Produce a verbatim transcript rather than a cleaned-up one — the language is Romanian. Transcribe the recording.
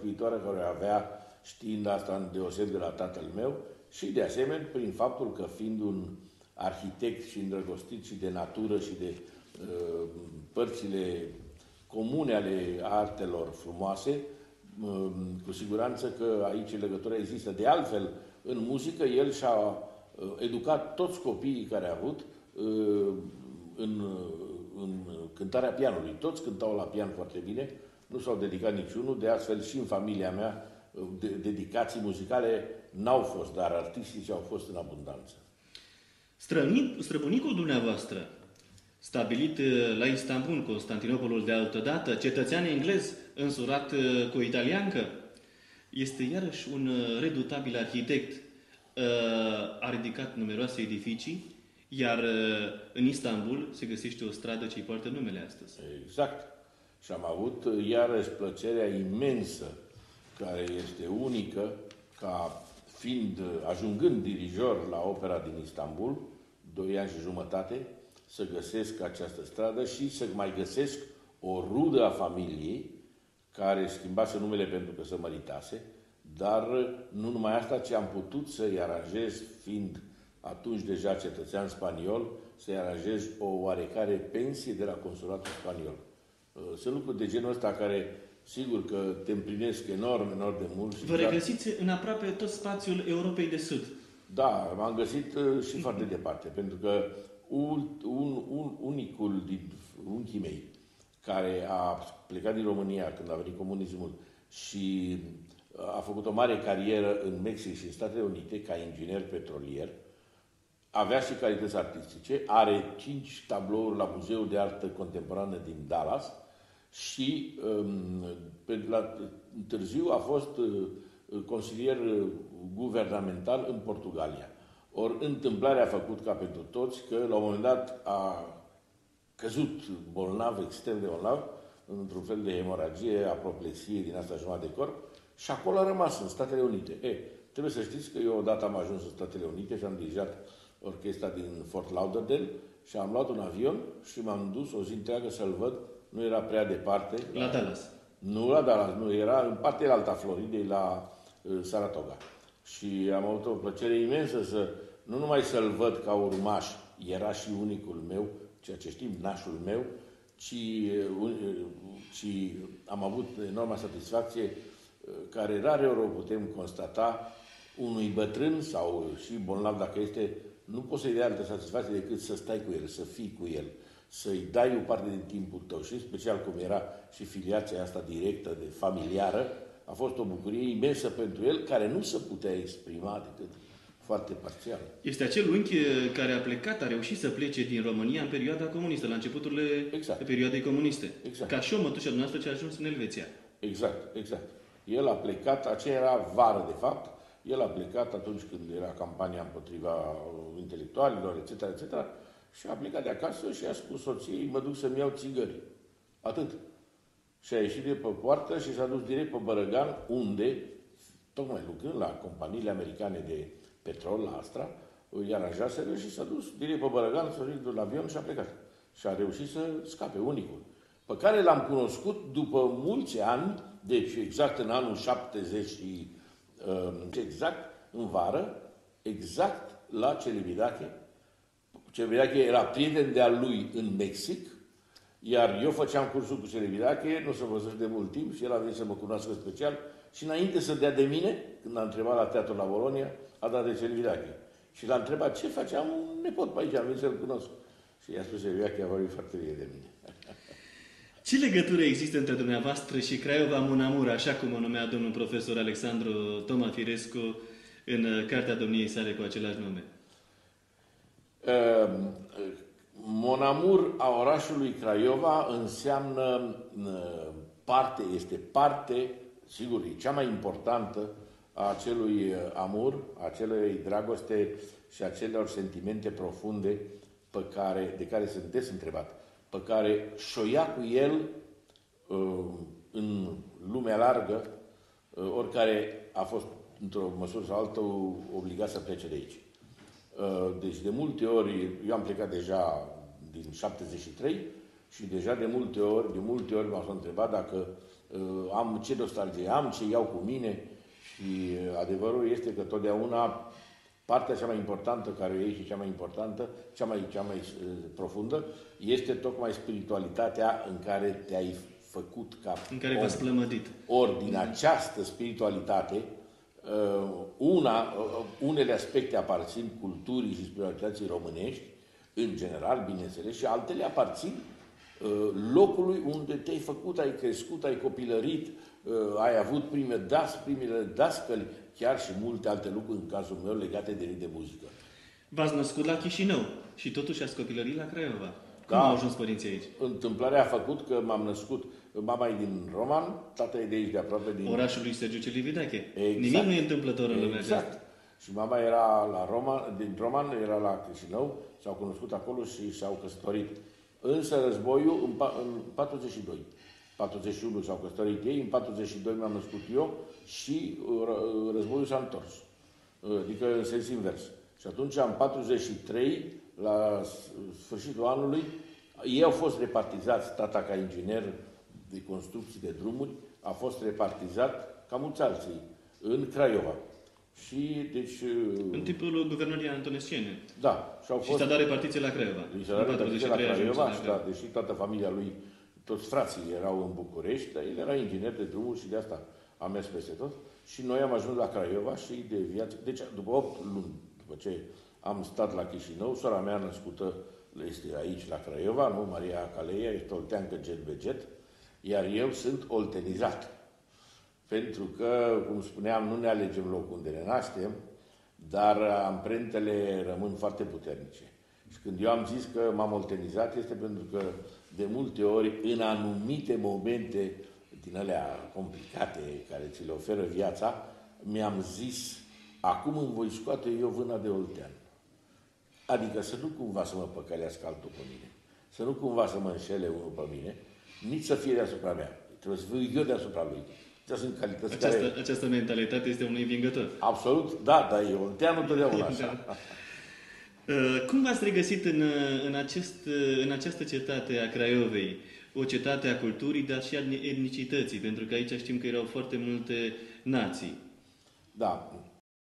locuitoare care o avea, știind asta îndeoseb de la tatăl meu, și de asemenea prin faptul că fiind un arhitect și îndrăgostit și de natură și de uh, părțile comune ale artelor frumoase, uh, cu siguranță că aici legătura există. De altfel, în muzică, el și-a uh, educat toți copiii care a avut uh, în, în cântarea pianului. Toți cântau la pian foarte bine, nu s-au dedicat niciunul, de astfel și în familia mea de, dedicații muzicale n-au fost, dar artistici au fost în abundanță. Străbunic, străbunicul dumneavoastră, stabilit la Istanbul, Constantinopolul de altădată, cetățean englez, însurat cu o italiancă, este iarăși un redutabil arhitect. A ridicat numeroase edificii, iar în Istanbul se găsește o stradă ce-i poartă numele astăzi. Exact. Și am avut iarăși plăcerea imensă, care este unică, ca fiind, ajungând dirijor la opera din Istanbul, doi ani și jumătate, să găsesc această stradă și să mai găsesc o rudă a familiei, care schimbase numele pentru că se măritase, dar nu numai asta, ci am putut să-i aranjez, fiind atunci deja cetățean spaniol, să-i aranjez o oarecare pensie de la consulatul spaniol. Sunt lucruri de genul ăsta care, sigur că te împlinesc enorm, enorm de mult. Vă regăsiți în aproape tot spațiul Europei de Sud. Da, m-am găsit și foarte departe, pentru că un, un, un, unicul din unchii mei, care a plecat din România când a venit comunismul și a făcut o mare carieră în Mexic și în Statele Unite ca inginer petrolier, avea și calități artistice, are cinci tablouri la Muzeul de Artă Contemporană din Dallas și um, pe, la, târziu a fost uh, consilier guvernamental în Portugalia. Ori întâmplarea a făcut ca pentru toți că la un moment dat a căzut bolnav, extrem de bolnav, într-un fel de hemoragie, apoplexie din asta jumătate de corp și acolo a rămas în Statele Unite. E, trebuie să știți că eu odată am ajuns în Statele Unite și am dirijat orchestra din Fort Lauderdale și am luat un avion și m-am dus o zi întreagă să-l văd. Nu era prea departe. La Dallas. Nu la Dallas, nu. Era în partea alta Floridei, la uh, Saratoga. Și am avut o plăcere imensă să, nu numai să-l văd ca urmaș, era și unicul meu, ceea ce știm, nașul meu, ci, uh, ci am avut enormă satisfacție uh, care rare ori o putem constata unui bătrân sau și bolnav dacă este, nu poți să-i dai altă satisfacție decât să stai cu el, să fii cu el, să-i dai o parte din timpul tău. Și special cum era și filiația asta directă, de familiară, a fost o bucurie imensă pentru el, care nu se putea exprima decât foarte parțial. Este acel unchi care a plecat, a reușit să plece din România în perioada comunistă, la începuturile exact. perioadei comuniste. Exact. Ca și o mătușă dumneavoastră ce a ajuns în Elveția. Exact, exact. El a plecat, aceea era vară de fapt, el a plecat atunci când era campania împotriva intelectualilor, et cetera, et cetera, și a plecat de acasă și a spus soției, mă duc să-mi iau țigări. Atât. Și a ieșit de pe poartă și s-a dus direct pe Bărăgan, unde, tocmai lucrând la companiile americane de petrol, la Astra, îi aranjaseră și s-a dus direct pe Bărăgan, s-a dus la avion și a plecat. Și a reușit să scape, unicul. Pe care l-am cunoscut după mulți ani, deci exact în anul șaptezeci și exact în vară, exact la Celibidache. Celibidache era prieten de-al lui în Mexic, iar eu făceam cursul cu Celibidache, nu s-a văzut de mult timp și el a venit să mă cunoască special și înainte să dea de mine, când a întrebat la teatru la Bologna, a dat de Celibidache. Și l-a întrebat ce face, am un nepot pe aici, am venit să-l cunosc. Și i-a spus Celibidache, a vorbit foarte bine de mine. Ce legătură există între dumneavoastră și Craiova Mon Amour, așa cum o numea domnul profesor Alexandru Toma Firescu în cartea domniei sale cu același nume? Uh, Mon Amour a orașului Craiova înseamnă uh, parte, este parte, sigur, e cea mai importantă a acelui amur, a acelei dragoste și a acelor sentimente profunde pe care, de care sunt des întrebat, pe care și-o ia cu el uh, în lumea largă, uh, oricare a fost, într-o măsură sau altă, obligat să plece de aici. Uh, deci, de multe ori, eu am plecat deja din șaptezeci și trei și deja de multe ori, de multe ori m-au întrebat dacă am ce nostalgie am, ce iau cu mine și adevărul este că totdeauna partea cea mai importantă care o iei și cea mai importantă, cea mai, cea mai profundă, este tocmai spiritualitatea în care te-ai făcut ca în care v-ați plămădit. Ori din această spiritualitate, una, unele aspecte aparțin culturii și spiritualității românești, în general, bineînțeles, și altele aparțin locului unde te-ai făcut, ai crescut, ai copilărit, ai avut prime das, primele dascăli, chiar și multe alte lucruri, în cazul meu, legate de rit de muzică. V-ați născut la Chișinău și totuși ați copilărit la Craiova. Cum Da. au ajuns părinții aici? Întâmplarea a făcut că m-am născut, mama e din Roman, tata e de aici, de aproape din... Orașul lui Sergiu Celibidache. Exact. Nimic nu e întâmplător în lumea Exact. aceasta. Și mama era la Roma, din Roman, era la Chișinău, s-au cunoscut acolo și s-au căsătorit. Însă războiul în, în patruzeci și doi. patruzeci și unu s-au căsătorit ei, în patruzeci și doi m-am născut eu și războiul s-a întors. Adică în sens invers. Și atunci, în patruzeci și trei, la sfârșitul anului, ei au fost repartizați, tata ca inginer de construcții de drumuri, a fost repartizat, ca mulți alții, în Craiova. Și, deci... În timpul guvernării antonesciene. Da. Și, au fost, și s-a dat repartiție la Craiova. Și s-a dat repartiție la Craiova, și, da, deși toată familia lui, toți frații erau în București, dar el era inginer de drumuri și de asta a mers peste tot. Și noi am ajuns la Craiova și de viață... Deci, după opt luni, după ce am stat la Chișinău, sora mea născută este aici, la Craiova, nu? Maria Caleia, este olteancă jet beget, iar eu sunt oltenizat. Pentru că, cum spuneam, nu ne alegem locul unde ne naștem, dar amprentele rămân foarte puternice. Și când eu am zis că m-am oltenizat, este pentru că de multe ori, în anumite momente din alea complicate care ți le oferă viața, mi-am zis, acum îmi voi scoate eu vâna de oltean. Adică să nu cumva să mă păcălească altul pe mine, să nu cumva să mă înșele unul pe mine, nici să fie deasupra mea. Trebuie să fiu eu deasupra lui. Sunt calități această, care... această mentalitate este unui învingător. Absolut, da, dar e olteanul totdeauna așa. Cum v-ați regăsit în, în, acest, în această cetate a Craiovei? O cetate a culturii, dar și a etnicității, pentru că aici știm că erau foarte multe nații. Da,